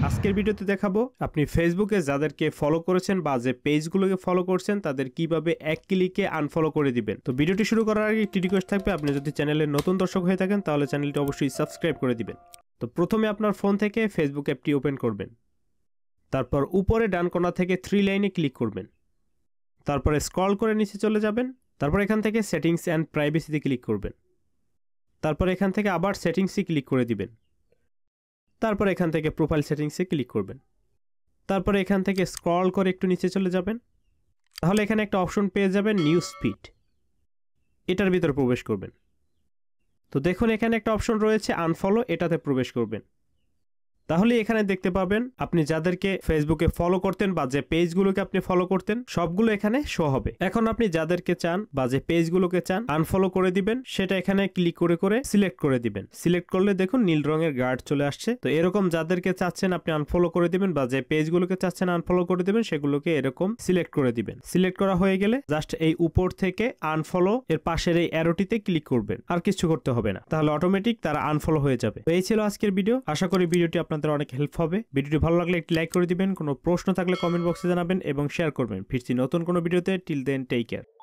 আজকের ভিডিওতে দেখাবো আপনি ফেসবুকে যাদেরকে ফলো করেছেন বা যে পেজগুলোকে ফলো করছেন তাদের কিভাবে এক ক্লিকে আনফলো করে দিবেন। তো ভিডিওটি শুরু করার আগে একটি রিকোয়েস্ট থাকবে, আপনি যদি চ্যানেলের নতুন দর্শক হয়ে থাকেন তাহলে চ্যানেলটি অবশ্যই সাবস্ক্রাইব করে দিবেন। তো প্রথমে আপনার ফোন থেকে ফেসবুক অ্যাপটি ওপেন করবেন, তারপর উপরে ডান কোণা থেকে 3 লাইনে ক্লিক করবেন, তারপরে স্ক্রল করে নিচে চলে যাবেন, তারপর এখান থেকে সেটিংস অ্যান্ড প্রাইভেসিতে ক্লিক করবেন, তারপর এখান থেকে আবার সেটিংসে ক্লিক করে দিবেন, তারপর এখান থেকে প্রোফাইল সেটিংসে ক্লিক করবেন, তারপর এখান থেকে স্ক্রল করে একটু নিচে চলে যাবেন, তাহলে এখানে একটা অপশন পেয়ে যাবেন নিউজ ফিড, এটার ভিতরে প্রবেশ করবেন। তো দেখুন এখানে একটা অপশন রয়েছে আনফলো, এটাতে প্রবেশ করবেন। তাহলে এখানে দেখতে পাবেন আপনি যাদেরকে ফেসবুকে ফলো করতেন বা যে পেজগুলোকে আপনি ফলো করতেন সবগুলো এখানে শো হবে। এখন আপনি যাদেরকে চান বা যে পেজগুলোকে চান আনফলো করে দিবেন, সেটা এখানে ক্লিক করে করে সিলেক্ট করে দিবেন। সিলেক্ট করলে দেখুন নীল রঙের গার্ড চলে আসছে। তো এরকম যাদেরকে চাচ্ছেন আপনি আনফলো করে দিবেন বা যে পেজগুলোকে চাচ্ছেন আনফলো করে দিবেন সেগুলোকে এরকম সিলেক্ট করে দিবেন। সিলেক্ট করা হয়ে গেলে জাস্ট এই উপর থেকে আনফলো এর পাশের এই অ্যারোটিতে ক্লিক করবেন, আর কিছু করতে হবে না, তাহলে অটোমেটিক তারা আনফলো হয়ে যাবে। তো এই ছিল আজকের ভিডিও, আশা করি ভিডিওটি আপনাদের অনেক হেল্প হবে। ভিডিওটি ভালো লাগলে একটি লাইক করে দিবেন, কোনো প্রশ্ন থাকলে কমেন্ট বক্সে জানাবেন এবং শেয়ার করবেন। ফিরছি নতুন কোনো ভিডিওতে। Till then take care.